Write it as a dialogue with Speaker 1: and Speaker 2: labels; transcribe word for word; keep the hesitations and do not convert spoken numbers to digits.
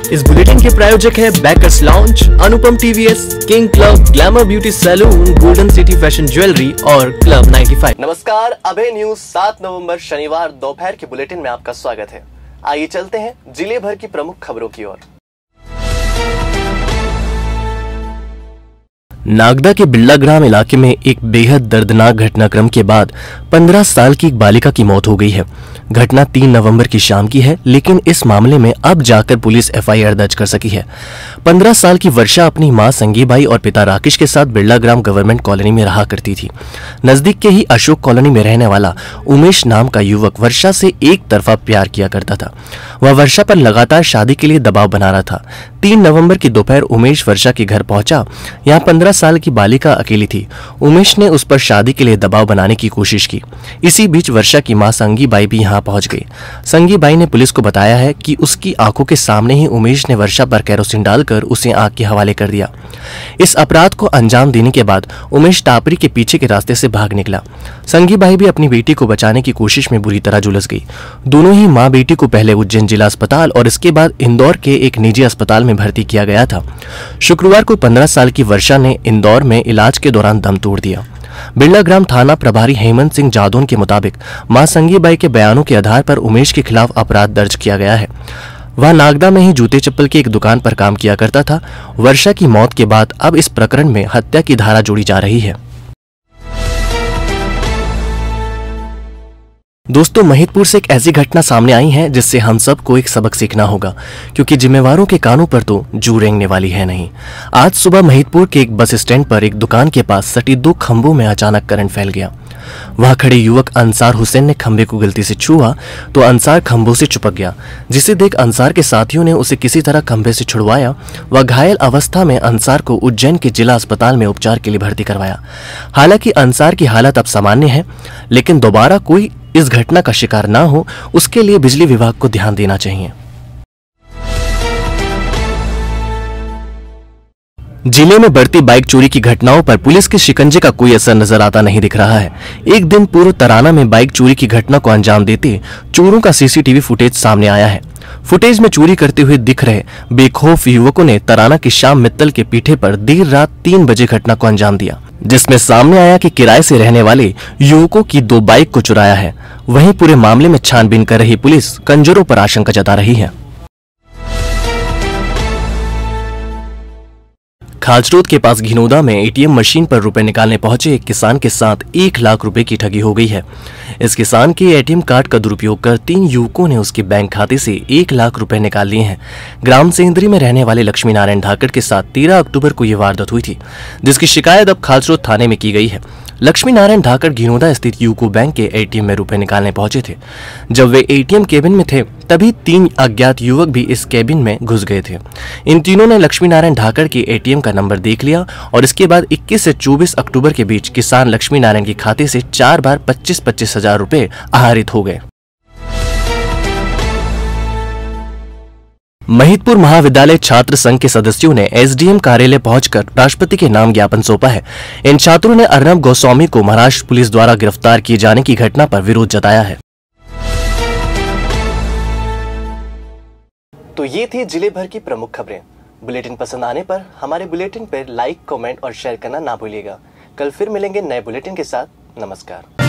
Speaker 1: इस बुलेटिन के प्रायोजक है bakers launch, Anupam TVs, king club, glamour beauty salon, golden city fashion jewellery और क्लब पचानवे।
Speaker 2: नमस्कार, अभय न्यूज सात नवंबर शनिवार दोपहर के बुलेटिन में आपका स्वागत है। आइए चलते हैं जिले भर की प्रमुख खबरों की ओर।
Speaker 1: नागदा के बिल्लाग्राम इलाके में एक बेहद दर्दनाक घटनाक्रम के बाद पंद्रह साल की एक बालिका की मौत हो गई है। घटना तीन नवंबर की शाम की है, लेकिन इस मामले में अब जाकर पुलिस एफआईआर दर्ज कर सकी है। पंद्रह साल की वर्षा अपनी मां संगीबाई और पिता राकेश के साथ बिल्लाग्राम गवर्नमेंट कॉलोनी में रहा करती थी। नजदीक के ही अशोक कॉलोनी में रहने वाला उमेश नाम का युवक वर्षा से एक तरफा प्यार किया करता था। वह वर्षा पर लगातार शादी के लिए दबाव बना रहा था। तीन नवंबर की दोपहर उमेश वर्षा के घर पहुंचा। यहाँ पंद्रह साल की बालिका अकेली थी। उमेश ने उस पर शादी के लिए दबाव बनाने की कोशिश की। इसी बीच वर्षा की मां संगीबाई भी यहाँ पहुंच गई। संगीबाई ने पुलिस को बताया है कि उसकी आंखों के सामने ही उमेश ने वर्षा पर केरोसिन डालकर उसे आग के हवाले कर दिया। इस अपराध को अंजाम देने के बाद उमेश टापरी के पीछे के रास्ते से भाग निकला। संगीबाई भी अपनी बेटी को बचाने की कोशिश में बुरी तरह झुलस गई। दोनों ही मां बेटी को पहले उज्जैन जिला अस्पताल और इसके बाद इंदौर के एक निजी अस्पताल में भर्ती किया गया था। शुक्रवार को पंद्रह साल की वर्षा ने इंदौर में इलाज के दौरान दम तोड़ दिया। बिल्लाग्राम थाना प्रभारी हेमंत सिंह जादौन के मुताबिक मां संगीबाई के बयानों के आधार पर उमेश के खिलाफ अपराध दर्ज किया गया है। वह नागदा में ही जूते चप्पल की एक दुकान पर काम किया करता था। वर्षा की मौत के बाद अब इस प्रकरण में हत्या की धारा जोड़ी जा रही है। दोस्तों, महिदपुर से एक ऐसी घटना सामने आई है जिससे हम सबको एक सबक सीखना होगा, क्योंकि जिम्मेवारों के कानों पर तो जू रेंगने वाली है नहीं। आज सुबह महिदपुर के एक बस स्टैंड पर एक दुकान के पास सटी दो खंभों में अचानक करंट फैल गया। वहां खड़े युवक अंसार हुसैन ने खंभे को गलती से छुआ तो अंसार खंभों से चिपक गया, जिसे देख अंसार के साथियों ने उसे किसी तरह खंभे से छुड़वाया। वह घायल अवस्था में अंसार को उज्जैन के जिला अस्पताल में उपचार के लिए भर्ती करवाया। हालांकि अंसार की हालत अब सामान्य है, लेकिन दोबारा कोई इस घटना का शिकार ना हो, उसके लिए बिजली विभाग को ध्यान देना चाहिए। जिले में बढ़ती बाइक चोरी की घटनाओं पर पुलिस के शिकंजे का कोई असर नजर आता नहीं दिख रहा है। एक दिन पूर्व तराना में बाइक चोरी की घटना को अंजाम देते चोरों का सीसीटीवी फुटेज सामने आया है। फुटेज में चोरी करते हुए दिख रहे बेखौफ युवकों ने तराना की शाम मित्तल के पीठे पर देर रात तीन बजे घटना को अंजाम दिया, जिसमें सामने आया कि किराए से रहने वाले युवकों की दो बाइक को चुराया है। वहीं पूरे मामले में छानबीन कर रही पुलिस कंजरों पर आशंका जता रही है। खाचरोद के पास घिनौदा में एटीएम मशीन पर रुपए निकालने पहुंचे एक किसान के साथ एक लाख रुपए की ठगी हो गई है। इस किसान के एटीएम कार्ड का दुरुपयोग कर तीन युवकों ने उसके बैंक खाते से एक लाख रुपए निकाल लिए हैं। ग्राम सेंद्री में रहने वाले लक्ष्मी नारायण धाकड़ के साथ तेरह अक्टूबर को यह वारदात हुई थी, जिसकी शिकायत अब खाचरोद थाने में की गई है। लक्ष्मी नारायण धाकड़ घिनौदा स्थित यूको बैंक के एटीएम में रुपए निकालने पहुंचे थे। जब वे एटीएम केबिन में थे, तभी तीन अज्ञात युवक भी इस केबिन में घुस गए थे। इन तीनों ने लक्ष्मी नारायण धाकड़ के एटीएम का नंबर देख लिया और इसके बाद इक्कीस से चौबीस अक्टूबर के बीच किसान लक्ष्मी नारायण के खाते से चार बार पच्चीस पच्चीस हजार रुपए आहरित हो गए। महिदपुर महाविद्यालय छात्र संघ के सदस्यों ने एसडीएम कार्यालय पहुंचकर राष्ट्रपति के नाम ज्ञापन सौंपा है। इन छात्रों ने अर्नब गोस्वामी को महाराष्ट्र पुलिस द्वारा गिरफ्तार किए जाने की घटना पर विरोध जताया है।
Speaker 2: तो ये थी जिले भर की प्रमुख खबरें। बुलेटिन पसंद आने पर हमारे बुलेटिन पर लाइक, कमेंट और शेयर करना ना भूलिएगा। कल फिर मिलेंगे नए बुलेटिन के साथ। नमस्कार।